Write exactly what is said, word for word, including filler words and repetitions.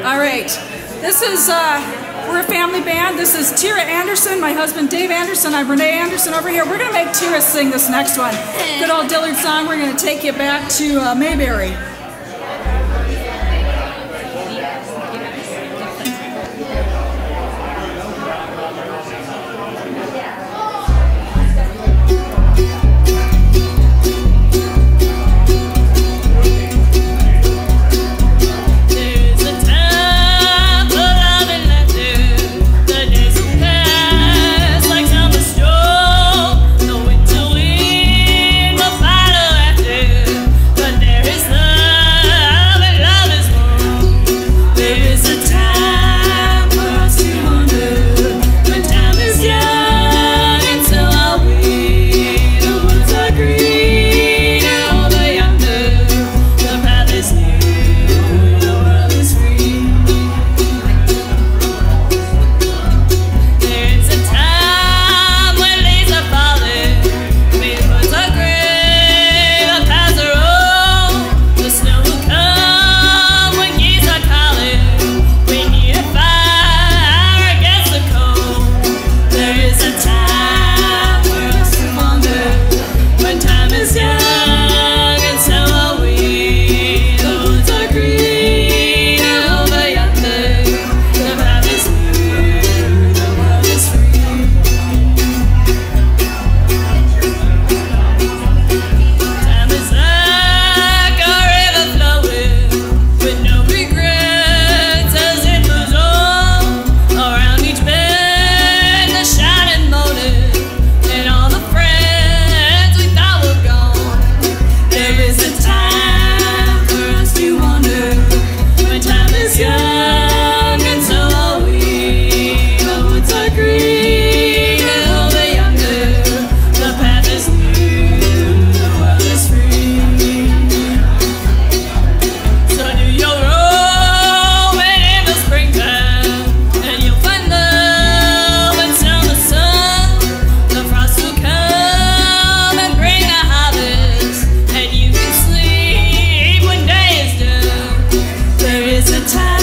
All right. This is, uh, we're a family band. This is Tira Anderson, my husband Dave Anderson. I'm Renee Anderson over here. We're going to make Tira sing this next one. Good old Dillard song. We're going to take you back to uh, Mayberry. Time